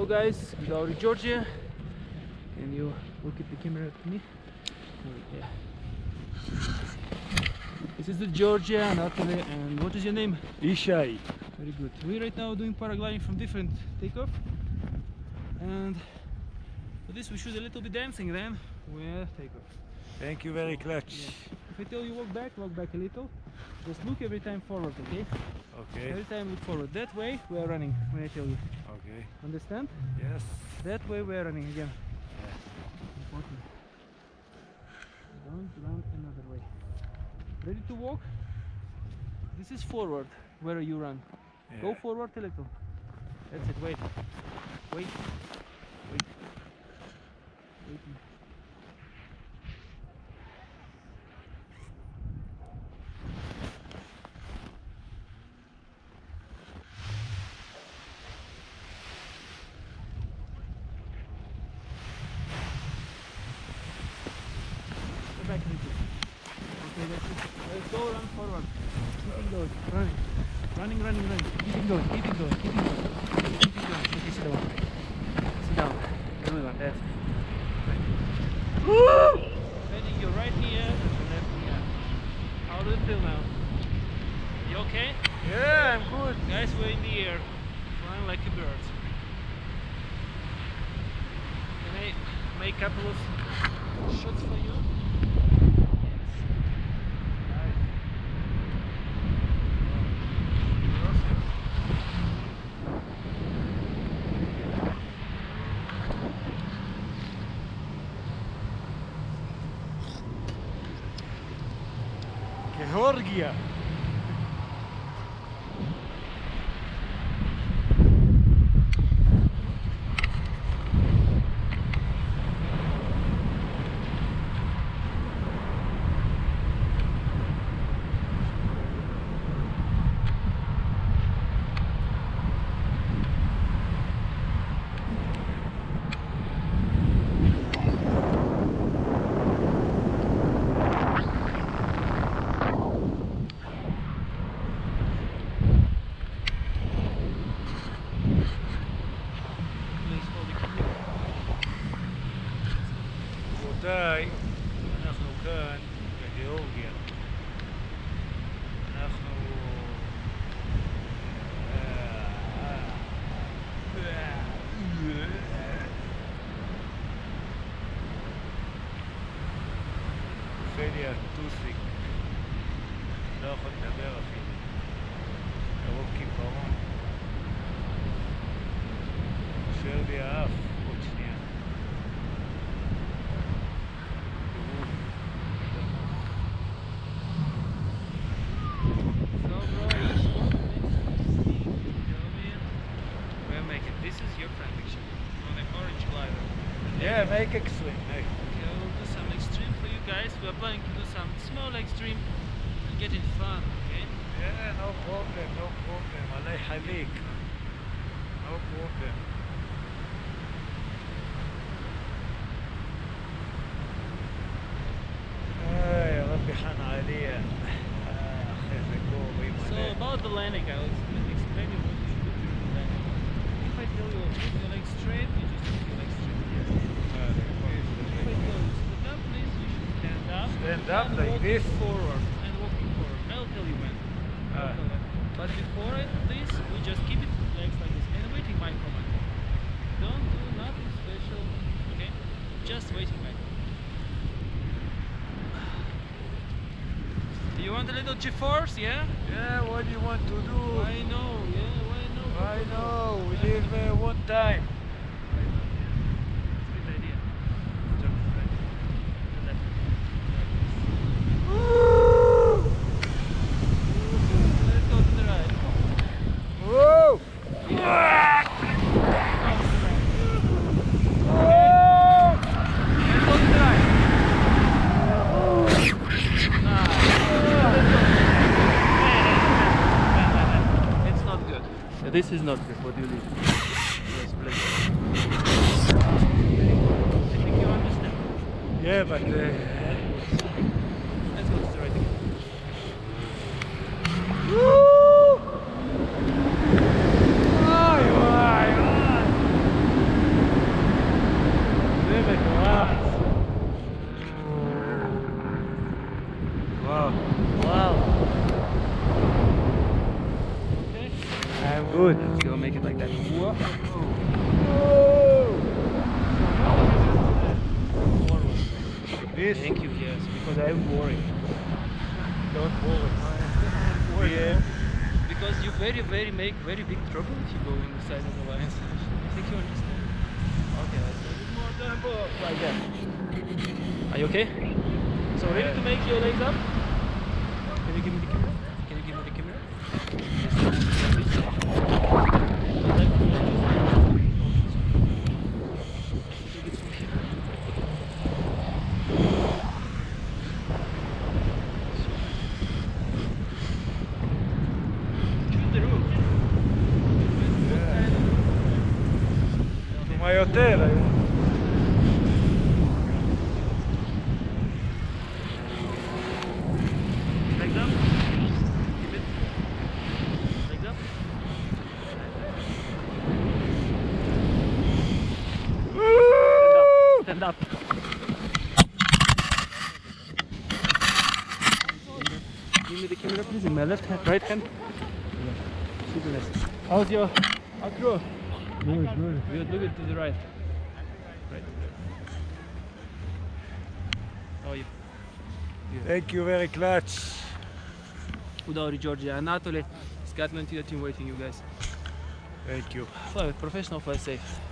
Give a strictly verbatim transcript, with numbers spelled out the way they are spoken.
guys, we go to Georgia. And you look at the camera to me. Yeah. This is the Georgia, Natalie, and what is your name? Ishai. Very good. We're right now doing paragliding from different takeoff. And for this we should a little bit dancing, then we'll take off. Thank you very much. Yeah. If I tell you walk back, walk back a little. Just look every time forward, okay? Okay. Every time look forward. That way we are running when I tell you. Okay. Understand? Yes. That way we are running again. Yeah. Important. Don't run another way. Ready to walk? This is forward where you run. Yeah. Go forward a little. That's it. Wait. Wait. Wait. Wait. Go back a little. Okay, that's it. Let's go, run forward. Keeping going. Running. Running, running, running. Keeping going, keeping going, keeping going. Keeping going. Okay, sit down. Sit down. Everyone, that's it. Woo! Bending your right knee up and your left knee up. How do you feel now? You okay? Yeah, I'm good. Guys, we're in the air. Flying like a bird. Can I make a couple of shots for you? Georgia. רבותיי, אנחנו כאן בגיאורגיה. אנחנו... אופליה טוסיק. לא יכול לדבר אפילו. מרוב קיפאון. נושר לי האף עוד שנייה. This is your friend picture on an orange glider. Yeah, make extreme. Make. Okay, we'll do some extreme for you guys. We are planning to do some small extreme and get it fun, okay? Yeah, no problem, no problem. עלי חליק. No problem. היי, רבי חן עליה. אחרי זה גורים So עליה. about the landing, I will explain you what you should do during the landing. If I tell you keep your legs straight, you just keep your legs straight. If I tell you stand up, please, you should stand up. Stand up and like walking this? forward and walking forward. I'll tell you when. I'll Ah. tell you. But before it, this, we just keep it legs like this and waiting my command. Don't do nothing special, okay? Just waiting my command. Do you want a little G-force, yeah? Yeah, what do you want to do? Why no, yeah, why no? I know, we live uh, one time. Good idea. Good job. Right. To the left. Let's go to the right. Whoa! Let's go to the right. It's not good. This is not good. What do you leave? Yes, please. I think you understand. Yeah, but uh, Let's go to the right again. Woo! Ay, ay, ay. This? Thank you, yes, because I am worried. Don't worry. Worried, Yeah. because you very, very make very big trouble if you go in the side of the lines. I think you understand. Okay, let's do it. More tempo. Like that. Are you okay? So ready to make your legs up? Can you give me the camera? Can you give me the camera? Take it from here. Choose the room. What kind of- To my hotel. I want. Legs up. Keep it. Legs up. Stand up. Stand up. Give me the camera, please. In my left hand, right hand. Super nice. How's your acro? Good, good. Good. Look it to the right. Right. How are you? Thank you very much. Udauri, Georgia, Anatoly, Scotland, team waiting you guys. Thank you. Fly, professional, fly safe.